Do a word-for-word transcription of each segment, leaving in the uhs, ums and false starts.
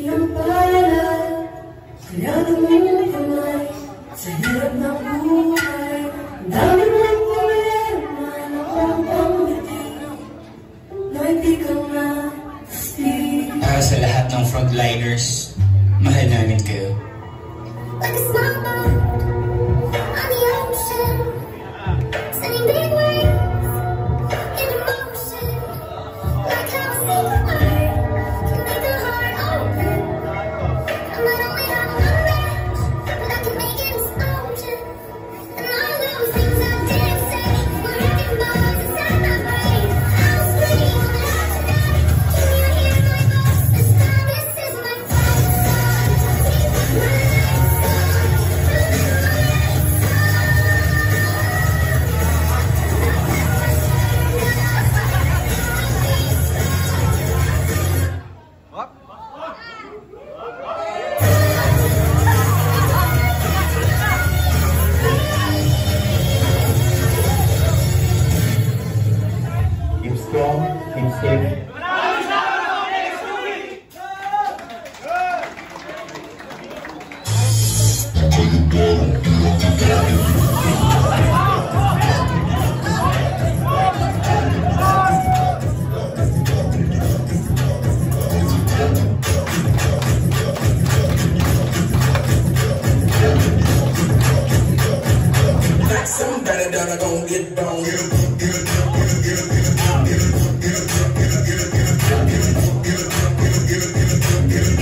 iyong paalala, kaya tumingin kamay sa hirap ng buhay. Ang dami ng problema na pampang ngiti, na hindi ka ma-stay. Para sa lahat ng frontliners, mahal namin kayo. Like a small boat on the ocean, sending big waves into motion. Like how a single word can make the heart open. I might only have one match, but I can make it explosion. And all of those things I didn't say were wrecking balls inside my brain. I was screaming out today. Can you hear my voice? This time this is my fight song. Keep my lights on. Keep strong, keep safe. Like somebody down, I gon' get down. Get up, get up, get up, get up, get up, get up, get up, get up, get up, get up, get up, get up, get up, get up,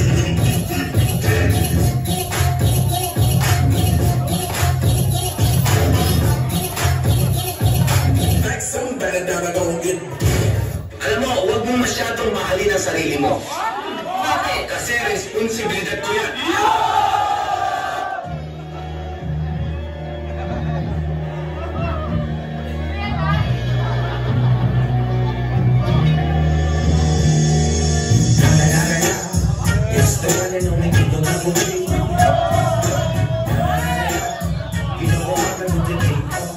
like somebody down, I gon' get. Alam mo, huwag mo masyadong mahalin ang sarili mo. Bakit? Kasi responsibilidad ko yan. It's the one and only thing that will be. You know what happened today?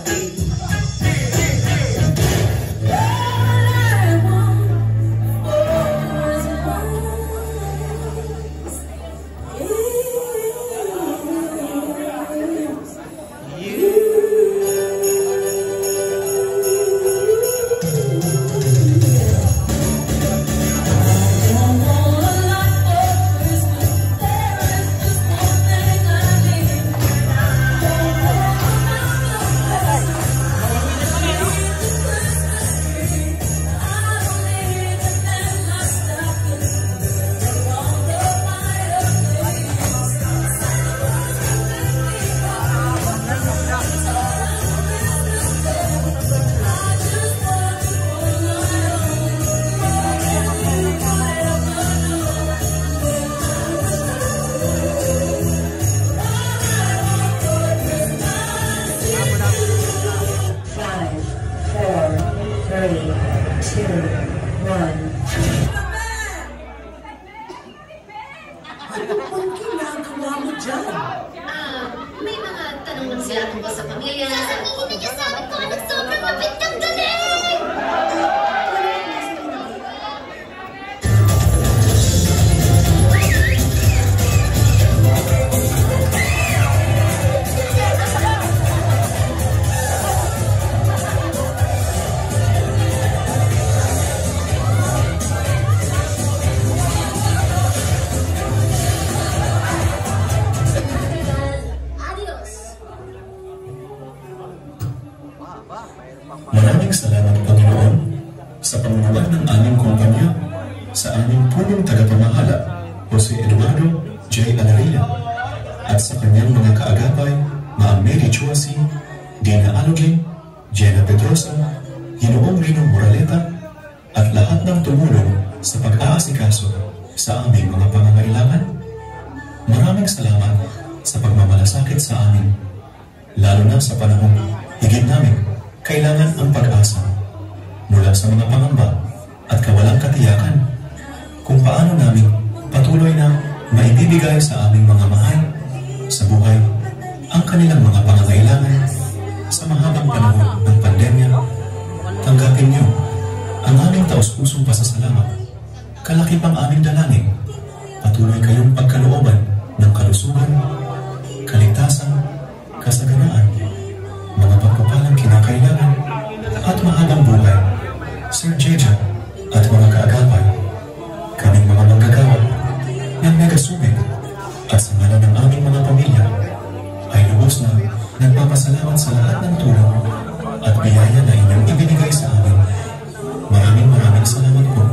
Ah, may mga tanong lang sila tungkol sa pamilya. Sasabihin na niya sa akin kung anong sobrang mapit kang galing! Maraming salamat, Panginoon, sa pamunuan ng aming kumpanya, sa aming punong tagapamahala, Jose Eduardo J. Alaria, at sa kanyang mga kaagapay, Ma'am Mary Chuasi, Dina Aloge, Jenna Pedrosa, Ginoong Rino Moraleta, at lahat ng tumulong sa pag-aasikaso sa aming mga pangangailangan. Maraming salamat sa pagmamalasakit sa amin, lalo na sa panahon higit namin kailangan ang pag-asa mula sa mga pangamba at kawalang katiyakan kung paano namin patuloy na maibibigay sa aming mga mahal sa buhay ang kanilang mga pangangailangan sa mahabang panahon ng pandemya. Tanggapin niyo ang aming taus-pusong pasasalamat. Kalaki pang aming dalangin. patuloy kayong pagkalooban ng kalusugan, kaligtasan, kasaganaan, mga pagpapalang kinakailangan, at mahabang buhay, Sir Jeja at mga kaagapay, kaming mga manggagawa ng Megasubig at sa ngalan ng aming mga pamilya ay lubos na nagpapasalamat sa lahat ng tulong at biyaya na inyong ibinigay sa amin. Maraming maraming salamat po.